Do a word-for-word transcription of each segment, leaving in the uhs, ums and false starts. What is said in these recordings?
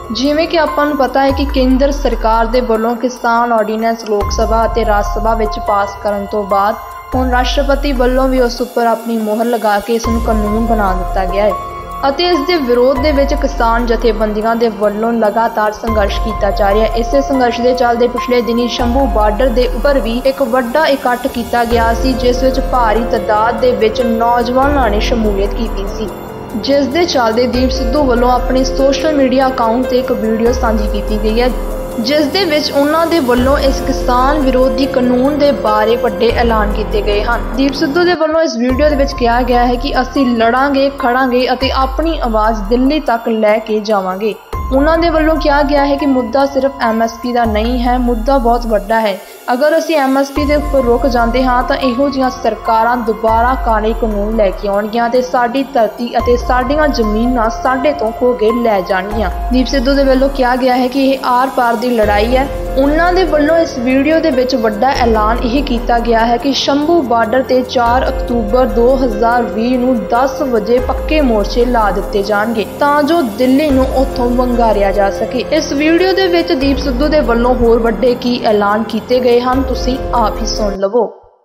जिवें कि आपां नूं पता है कि केंद्र सरकार दे वल्लों किसान ऑर्डीनेंस लोक सभा अते राज सभा विच पास करन तो बाद हुण राष्ट्रपति वल्लों भी उस उपर अपनी मोहर लगा के इस नूं कानून बना दिता गया है ਅਤੇ इस दे विरोध दे विच किसान जथेबंदियां दे वल्लों लगातार संघर्ष किया जा रहा है। इसे संघर्ष के चलते पिछले दिनी शंभू बार्डर दे उपर भी एक वड्डा इकट्ठ किया गया सी, जिस विच भारी तादाद दे विच नौजवानां ने शमूलियत की सी, जिस दे चलते दीप सिद्धू वल्लों अपने सोशल मीडिया अकाउंट ते एक वीडियो साझी की गई है, जिस दे विच उन्हां दे वल्लों इस किसान विरोधी कानून दे बारे वड्डे ऐलान किए गए हैं। दीप सिद्धू दे वल्लों इस वीडियो दे विच कहा गया है कि असीं लड़ांगे, खड़ांगे अते अपनी आवाज़ दिल्ली तक लैके जावांगे। उन्हां दे वल्लों कहा गया है कि मुद्दा सिर्फ एम एस पी का नहीं है, मुद्दा बहुत वड्डा है। अगर असीं एम एस पी के उपर रुक जाते हाँ तो इहो जिहियां सरकारां दुबारा काले कानून लैके आउणगीਆਂ ते साडी धरती अते साडीआं ज़मीनां साडे तो खो के लै जाणगीਆਂ। दीप सिद्धू दे वल्लों कहा गया है कि यह आर पार दी लड़ाई है। उन्हां दे वल्लों इस वीडियो दे विच वड्डा ऐलान यह किया गया है कि शंभू बार्डर ते चार अक्तूबर दो हज़ार भी नूं दस बजे पक्के मोर्चे ला दिते जाणगे तां जो दिल्ली नूं उत्थों वंगारिया जा सके। इस वीडियो दे विच दीप सिद्धू दे वल्लों होर वड्डे की ऐलान किए गए हैं, तुसीं आप ही सुन लवो।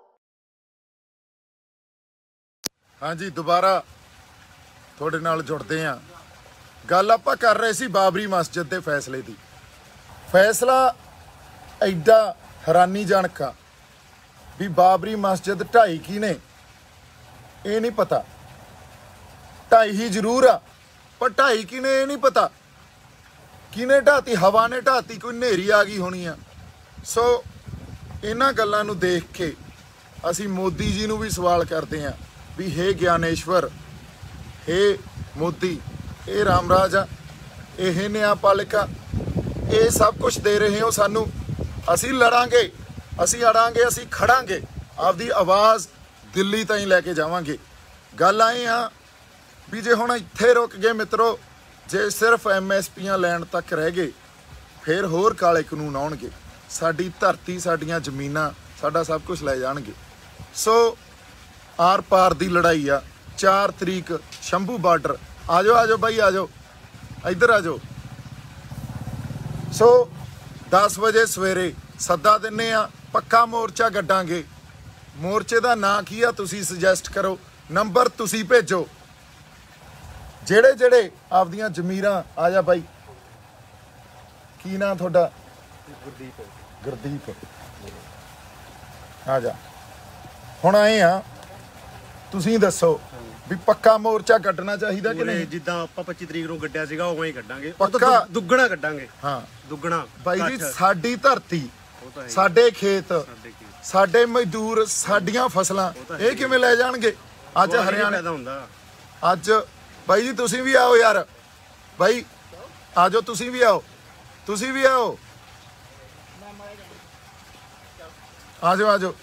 हाँ जी, दोबारा थोड़े नाल जुड़ते हैं। गल आपां कर रहे सी बाबरी मस्जिद के फैसले की। फैसला एडा हैरानीजनक आ भी बाबरी मस्जिद ढाई की ने ये नहीं पता, ढाई ही जरूर आ पर ढाई की ने ये नहीं पता किने ढाती, हवा ने ढाती, कोई नेरी आ गई होनी आ। सो इन्हां गल्लां नूं देख के असीं मोदी जी नूं भी सवाल करते हैं भी हे ज्ञानेश्वर, हे मोदी, ये रामराज आ, ये न्यायपालिका, ये सब कुछ दे रहे हो सानू, असी लड़ांगे, असी अड़ांगे, असी खड़ांगे, आपदी आवाज़ दिल्ली ताईं लैके जावांगे। गल आए हाँ भी जे हुण इत्थे रुक गए मित्रो, जे सिर्फ एम एस पीआं लैण तक रह गए फिर होर काले कानून आउणगे, साडी धरती, साडियां जमीनां, साडा सब कुछ लै जाणगे। सो आर पार दी लड़ाई आ। चार तरीक शंभू बार्डर, आ जाओ आ जाओ बाई, आ जाओ इधर आ जाओ। सो दस बजे सवेरे सद्दा दिन्ने आ, पक्का मोर्चा कड्डांगे। मोर्चे का नां की आ तुसीं सुजैसट करो, नंबर तुसीं भेजो, जेड़े जेड़े आपदियां जमीरां, आ जा बाई, की नां तुहाडा? गुरदीप। गुरदीप, आ जा। हुण आए आ, तुसीं दसो भी पक्का मोर्चा कड्डना चाहिए कि नहीं? जिद्दां आपां पच्ची तरीक नूं कड्डिया सीगा उवें ही कड्डांगे, पक्का दुगना कड्डांगे। हाँ दुगना बाई जी, साडी धरती, साडे खेत, साडे मजदूर, साडियां फसलां, ये किवें लै जाणगे? अज हरियाणा अज बाई जी तुसीं भी आओ यार, बाई आ जाओ, तुसीं भी आओ, तुसीं भी आओ, आ जाओ आ जाओ।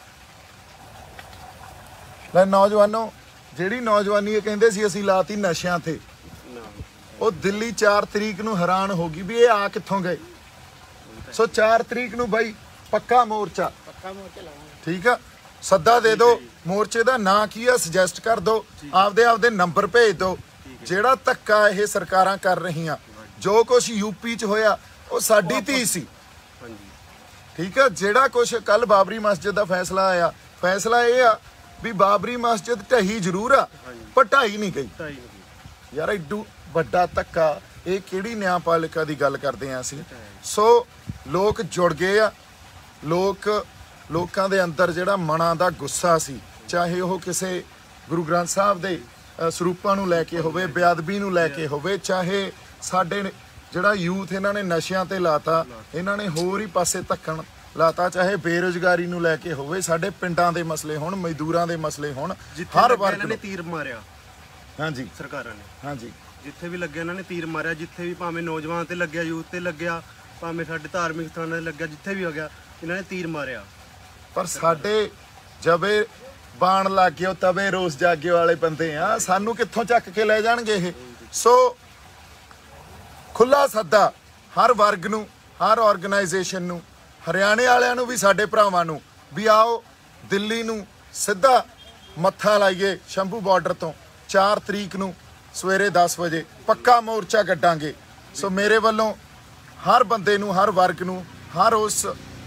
लै नौजवानों, ਜਿਹੜੀ नौजवानी ਕਹਿੰਦੇ ਸੀ ਅਸੀਂ ਲਾਤੀ ਨਸ਼ਿਆਂ ਤੇ, ਉਹ ਦਿੱਲੀ चार तरीक ਨੂੰ हैरान हो गई भी ये आ कित्थों गए। सो चार तरीक ਨੂੰ ਬਾਈ पक्का मोर्चा, पक्का मोर्चा ठीक है, सद्दा दे दो। मोर्चे का नां की है सुजैसट कर दो, आपदे आपदे नंबर भेज दो। ਜਿਹੜਾ ਧੱਕਾ ਇਹ ਸਰਕਾਰਾਂ ਕਰ ਰਹੀਆਂ, ਜੋ ਕੁਛ यूपी च होया वो साडी धी सी, ठीक है। ਜਿਹੜਾ ਕੁਛ ਕੱਲ बाबरी मस्जिद का फैसला आया, फैसला ये आ भी बाबरी मस्जिद ढही जरूर आ पर ढाई नहीं गई। यार एडू वड्डा धक्का, ये किहड़ी न्यायपालिका की गल करते हैं असीं। सो लोग जुड़ गए आ, लोग लोकां दे अंदर जिहड़ा मनां दा गुस्सा सी, चाहे वो किसी गुरु ग्रंथ साहब दे ਸਰੂਪਾਂ ਨੂੰ ਲੈ ਕੇ ਹੋਵੇ, ਬੇਅਦਬੀ ਨੂੰ ਲੈ ਕੇ ਹੋਵੇ, ਚਾਹੇ ਸਾਡੇ ਜਿਹੜਾ ਯੂਥ ਇਹਨਾਂ ਨੇ ਨਸ਼ਿਆਂ ਤੇ ਲਾਤਾ, ਇਹਨਾਂ ਨੇ ਹੋਰ ਹੀ ਪਾਸੇ ਧੱਕਣ ਲਾਤਾ, ਚਾਹੇ ਬੇਰੁਜ਼ਗਾਰੀ ਨੂੰ ਲੈ ਕੇ ਹੋਵੇ, ਸਾਡੇ ਪਿੰਡਾਂ ਦੇ ਮਸਲੇ ਹੋਣ, ਮਜ਼ਦੂਰਾਂ ਦੇ ਮਸਲੇ ਹੋਣ, ਹਰ ਵਾਰ ਇਹਨਾਂ ਨੇ ਤੀਰ ਮਾਰਿਆ। ਹਾਂਜੀ, ਸਰਕਾਰਾਂ ਨੇ, ਹਾਂਜੀ, ਜਿੱਥੇ ਵੀ ਲੱਗਿਆ ਇਹਨਾਂ ਨੇ ਤੀਰ ਮਾਰਿਆ, ਜਿੱਥੇ ਵੀ ਭਾਵੇਂ ਨੌਜਵਾਨ ਤੇ ਲੱਗਿਆ, ਯੂਥ ਤੇ ਲੱਗਿਆ, ਭਾਵੇਂ ਸਾਡੇ ਧਾਰਮਿਕ ਸਥਾਨਾਂ ਤੇ ਲੱਗਿਆ, ਜਿੱਥੇ ਵੀ ਹੋ ਗਿਆ ਇਹਨਾਂ ਨੇ ਤੀਰ ਮਾਰਿਆ। ਪਰ ਸਾਡੇ ਜਬੇ ਬਾਣ ਲੱਗ ਗਏ, ਤਵੇ ਰੋਸ ਜਾਗੇ ਵਾਲੇ ਬੰਦੇ ਆ, ਸਾਨੂੰ ਕਿੱਥੋਂ ਚੱਕ ਕੇ ਲੈ ਜਾਣਗੇ ਇਹ। ਸੋ ਖੁੱਲਾ ਸੱਦਾ ਹਰ ਵਰਗ ਨੂੰ, ਹਰ ਆਰਗੇਨਾਈਜੇਸ਼ਨ ਨੂੰ, ਹਰਿਆਣੇ ਵਾਲਿਆਂ ਨੂੰ ਵੀ, ਸਾਡੇ ਭਰਾਵਾਂ ਨੂੰ ਵੀ, ਆਓ ਦਿੱਲੀ ਨੂੰ ਸਿੱਧਾ ਮੱਥਾ ਲਾਈਏ ਸ਼ੰਭੂ ਬਾਰਡਰ ਤੋਂ। चार तरीक ਨੂੰ ਸਵੇਰੇ दस ਵਜੇ ਪੱਕਾ ਮੋਰਚਾ ਕੱਢਾਂਗੇ। ਸੋ ਮੇਰੇ ਵੱਲੋਂ ਹਰ ਬੰਦੇ ਨੂੰ, ਹਰ ਵਰਗ ਨੂੰ, ਹਰ ਉਸ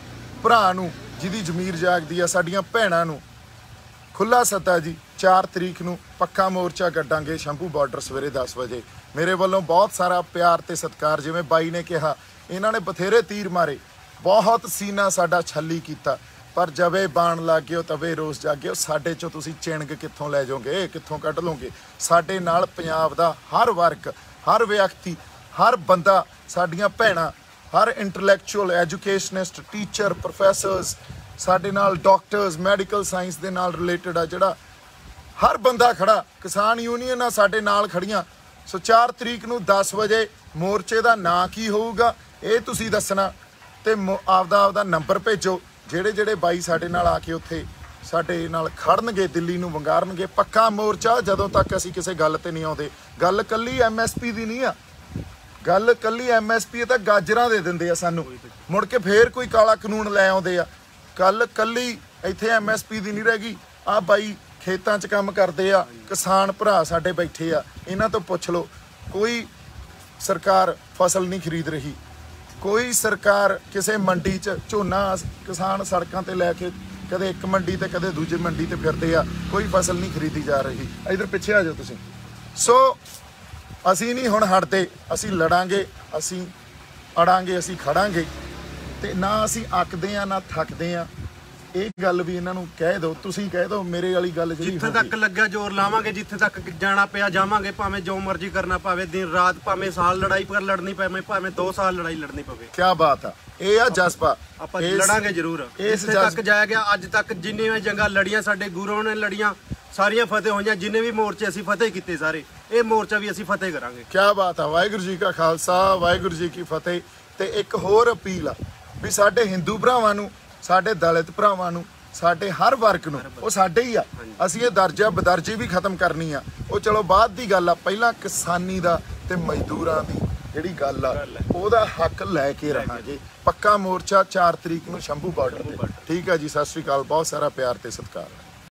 ਭਰਾ ਨੂੰ ਜਿਹਦੀ ਜ਼ਮੀਰ ਜਾਗਦੀ ਆ, ਸਾਡੀਆਂ ਭੈਣਾਂ ਨੂੰ ਖੁੱਲਾ ਸੱਦਾ ਜੀ। ਚਾਰ ਤਰੀਕ ਨੂੰ ਪੱਕਾ ਮੋਰਚਾ ਕੱਢਾਂਗੇ ਸ਼ੰਭੂ ਬਾਰਡਰ ਸਵੇਰੇ ਦਸ ਵਜੇ। ਮੇਰੇ ਵੱਲੋਂ ਬਹੁਤ ਸਾਰਾ ਪਿਆਰ ਤੇ ਸਤਿਕਾਰ। ਜਿਵੇਂ ਬਾਈ ਨੇ ਕਿਹਾ, ਇਹਨਾਂ ਨੇ ਬਥੇਰੇ ਤੀਰ ਮਾਰੇ, ਬਹੁਤ ਸੀਨਾ ਸਾਡਾ ਛੱਲੀ ਕੀਤਾ, ਪਰ ਜਵੇ ਬਾਣ ਲੱਗ ਗਏ ਤਵੇ ਰੋਸ ਜਾਗੇ। ਸਾਡੇ ਚੋਂ ਤੁਸੀਂ ਚਿਣਗ ਕਿੱਥੋਂ ਲੈ ਜਾਓਗੇ, ਕਿੱਥੋਂ ਕੱਢ ਲਓਗੇ? ਸਾਡੇ ਨਾਲ ਪੰਜਾਬ ਦਾ ਹਰ ਵਰਗ, ਹਰ ਵਿਅਕਤੀ, ਹਰ ਬੰਦਾ, ਸਾਡੀਆਂ ਭੈਣਾਂ, ਹਰ ਇੰਟੈਲੈਕਚੁਅਲ, ਐਜੂਕੇਸ਼ਨਿਸਟ, ਟੀਚਰ, ਪ੍ਰੋਫੈਸਰਸ, ਸਾਡੇ ਨਾਲ ਡਾਕਟਰਸ, ਮੈਡੀਕਲ ਸਾਇੰਸ ਦੇ ਨਾਲ ਰਿਲੇਟਡ ਆ ਜਿਹੜਾ ਹਰ ਬੰਦਾ ਖੜਾ। ਕਿਸਾਨ ਯੂਨੀਅਨ ਆ ਸਾਡੇ ਨਾਲ ਖੜੀਆਂ। ਸੋ ਚਾਰ ਤਰੀਕ ਨੂੰ ਦਸ ਵਜੇ ਮੋਰਚੇ ਦਾ ਨਾਂ ਕੀ ਹੋਊਗਾ ਇਹ ਤੁਸੀਂ ਦੱਸਣਾ, ਤੇ ਆਪਦਾ ਆਪਦਾ ਨੰਬਰ ਭੇਜੋ। ਜਿਹੜੇ ਜਿਹੜੇ ਬਾਈ ਸਾਡੇ ਨਾਲ ਆ ਕੇ ਉੱਥੇ ਸਾਡੇ ਨਾਲ ਖੜਨਗੇ, ਦਿੱਲੀ ਨੂੰ ਵੰਗਾਰਨਗੇ। ਪੱਕਾ ਮੋਰਚਾ ਜਦੋਂ ਤੱਕ ਅਸੀਂ ਕਿਸੇ ਗੱਲ ਤੇ ਨਹੀਂ ਆਉਂਦੇ। ਗੱਲ ਕੱਲੀ ਐਮ ਐਸ ਪੀ ਦੀ ਨਹੀਂ ਆ, ਗੱਲ ਕੱਲੀ ਐਮ ਐਸ ਪੀ ਤਾਂ ਗਾਜਰਾਂ ਦੇ ਦਿੰਦੇ ਆ ਸਾਨੂੰ, ਮੁੜ ਕੇ ਫੇਰ ਕੋਈ ਕਾਲਾ ਕਾਨੂੰਨ ਲੈ ਆਉਂਦੇ ਆ। ਕੱਲ ਕੱਲੀ ਇੱਥੇ ਐਮ ਐਸ ਪੀ ਦੀ ਨਹੀਂ ਰਹਿ ਗਈ। ਆ ਬਾਈ ਖੇਤਾਂ 'ਚ ਕੰਮ ਕਰਦੇ ਆ, ਕਿਸਾਨ ਭਰਾ ਸਾਡੇ ਬੈਠੇ ਆ, ਇਹਨਾਂ ਤੋਂ ਪੁੱਛ ਲਓ। ਕੋਈ ਸਰਕਾਰ ਫਸਲ ਨਹੀਂ ਖਰੀਦ ਰਹੀ, ਕੋਈ ਸਰਕਾਰ ਕਿਸੇ ਮੰਡੀ 'ਚ ਝੋਨਾ ਕਿਸਾਨ ਸੜਕਾਂ ਤੇ ਲੈ ਕੇ ਕਦੇ ਇੱਕ ਮੰਡੀ ਤੇ ਕਦੇ ਦੂਜੀ ਮੰਡੀ ਤੇ ਫਿਰਦੇ ਆ, ਕੋਈ ਫਸਲ ਨਹੀਂ ਖਰੀਦੀ ਜਾ ਰਹੀ। ਇਧਰ ਪਿੱਛੇ ਆ ਜਾਓ ਤੁਸੀਂ। ਸੋ ਅਸੀਂ ਨਹੀਂ ਹੁਣ ਹਟਦੇ, ਅਸੀਂ ਲੜਾਂਗੇ, ਅਸੀਂ ਅੜਾਂਗੇ, ਅਸੀਂ ਖੜਾਂਗੇ, ਤੇ ਨਾ ਅਸੀਂ ਅੱਕਦੇ ਆ ਨਾ ਥੱਕਦੇ ਆ। ਇਹ ਗੱਲ ਵੀ ਇਹਨਾਂ ਨੂੰ ਕਹਿ ਦਿਓ, ਤੁਸੀਂ ਕਹਿ ਦਿਓ। ਮੇਰੇ ਵਾਲੀ ਗੱਲ ਜਿਹੜੀ ਜਿੱਥੇ ਤੱਕ ਲੱਗਿਆ ਜ਼ੋਰ ਲਾਵਾਂਗੇ, ਜਿੱਥੇ ਤੱਕ ਜਾਣਾ ਪਿਆ ਜਾਵਾਂਗੇ, ਭਾਵੇਂ ਜੋ ਮਰਜ਼ੀ ਕਰਨਾ ਪਵੇ, ਦਿਨ ਰਾਤ, ਭਾਵੇਂ ਸਾਲ ਲੜਾਈ ਪਰ ਲੜਨੀ ਪਵੇ, ਭਾਵੇਂ ਦੋ ਸਾਲ ਲੜਾਈ ਲੜਨੀ ਪਵੇ। ਕੀ ਬਾਤ ਆ, ਇਹ ਆ ਜਜ਼ਬਾ। ਆਪਾਂ ਲੜਾਂਗੇ ਜ਼ਰੂਰ। ਜਿੱਥੇ ਤੱਕ ਜਾਇਆ ਗਿਆ, ਅੱਜ ਤੱਕ ਜਿੰਨੀਆਂ ਜੰਗਾਂ ਲੜੀਆਂ, ਸਾਡੇ ਗੁਰੂਆਂ ਨੇ ਲੜੀਆਂ, ਸਾਰੀਆਂ ਫਤਿਹ ਹੋਈਆਂ। ਜਿੰਨੇ ਵੀ ਮੋਰਚੇ ਅਸੀਂ ਫਤਿਹ ਕੀਤੇ ਸਾਰੇ, ਇਹ ਮੋਰਚਾ ਵੀ ਅਸੀਂ ਫਤਿਹ ਕਰਾਂਗੇ। ਕੀ ਬਾਤ ਆ। ਵਾਹਿਗੁਰੂ ਜੀ ਕਾ ਖਾਲਸਾ, ਵਾਹਿਗੁਰੂ ਜੀ ਕੀ ਫਤਿਹ। ਤੇ ਇੱਕ ਹੋਰ ਅਪੀਲ ਆ ਵੀ ਸਾਡੇ ਹਿੰਦੂ ਭਰਾਵਾਂ ਨੂੰ, ਸਾਡੇ ਦਲਿਤ ਭਰਾਵਾਂ ਨੂੰ, ਸਾਡੇ ਹਰ ਵਰਗ ਨੂੰ, ਉਹ ਸਾਡੇ ਹੀ ਆ। ਅਸੀਂ ਇਹ ਦਰਜਾ ਬਦਰਜੀ ਵੀ ਖਤਮ ਕਰਨੀ ਆ। ਉਹ ਚਲੋ ਬਾਅਦ ਦੀ ਗੱਲ ਆ, ਪਹਿਲਾਂ ਕਿਸਾਨੀ ਦਾ ਤੇ ਮਜ਼ਦੂਰਾਂ ਦੀ ਜਿਹੜੀ ਗੱਲ ਆ ਉਹਦਾ ਹੱਕ ਲੈ ਕੇ ਰਹਾਂਗੇ। ਪੱਕਾ ਮੋਰਚਾ ਚਾਰ ਤਰੀਕ ਨੂੰ ਸ਼ੰਭੂ ਬਾਰਡਰ ਤੇ। ਠੀਕ ਆ ਜੀ, ਸਤਿ ਸ਼੍ਰੀ ਅਕਾਲ। ਬਹੁਤ ਸਾਰਾ ਪਿਆਰ ਤੇ ਸਤਿਕਾਰ।